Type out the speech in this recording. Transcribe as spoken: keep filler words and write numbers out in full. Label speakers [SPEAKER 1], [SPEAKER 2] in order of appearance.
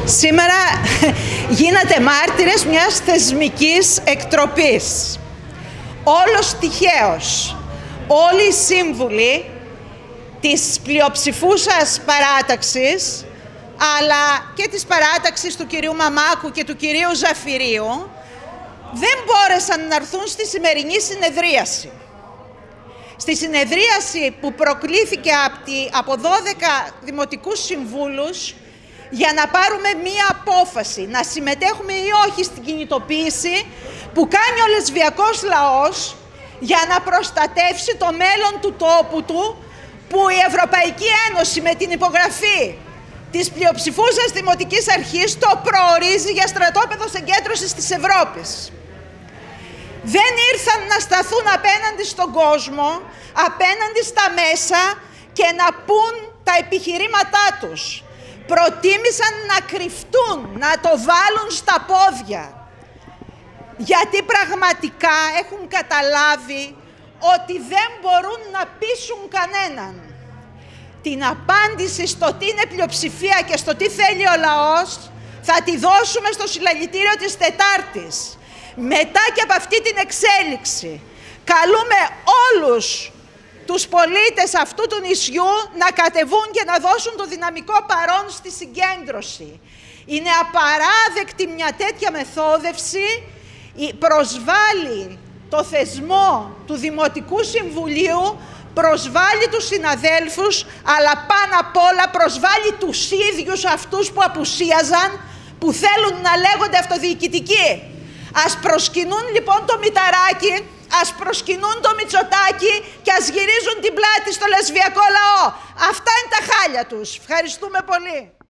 [SPEAKER 1] Σήμερα γίνατε μάρτυρες μιας θεσμικής εκτροπής. Όλος τυχαίως, όλοι οι σύμβουλοι της πλειοψηφούσας παράταξης, αλλά και της παράταξης του κυρίου Μαμάκου και του κυρίου Ζαφυρίου, δεν μπόρεσαν να έρθουν στη σημερινή συνεδρίαση. Στη συνεδρίαση που προκλήθηκε από δώδεκα δημοτικούς συμβούλους για να πάρουμε μία απόφαση, να συμμετέχουμε ή όχι στην κινητοποίηση που κάνει ο λεσβιακός λαός για να προστατεύσει το μέλλον του τόπου του, που η Ευρωπαϊκή Ένωση με την υπογραφή της πλειοψηφούσας Δημοτικής Αρχής το προορίζει για στρατόπεδο συγκέντρωσης της Ευρώπης. Δεν ήρθαν να σταθούν απέναντι στον κόσμο, απέναντι στα μέσα και να πούν τα επιχειρήματά τους. Προτίμησαν να κρυφτούν, να το βάλουν στα πόδια. Γιατί πραγματικά έχουν καταλάβει ότι δεν μπορούν να πείσουν κανέναν. Την απάντηση στο τι είναι πλειοψηφία και στο τι θέλει ο λαός θα τη δώσουμε στο συλλαλητήριο της Τετάρτης. Μετά και από αυτή την εξέλιξη, καλούμε όλους τους πολίτες αυτού του νησιού να κατεβούν και να δώσουν το δυναμικό παρόν στη συγκέντρωση. Είναι απαράδεκτη μια τέτοια μεθόδευση, προσβάλλει το θεσμό του Δημοτικού Συμβουλίου, προσβάλλει τους συναδέλφους, αλλά πάνω απ' όλα προσβάλλει τους ίδιους αυτούς που απουσίαζαν, που θέλουν να λέγονται αυτοδιοικητικοί. Ας προσκυνούν λοιπόν το Μηταράκι, ας προσκυνούν το Μητσοτάκι και ας γυρίζουν την πλάτη στο λεσβιακό λαό. Αυτά είναι τα χάλια τους. Ευχαριστούμε πολύ.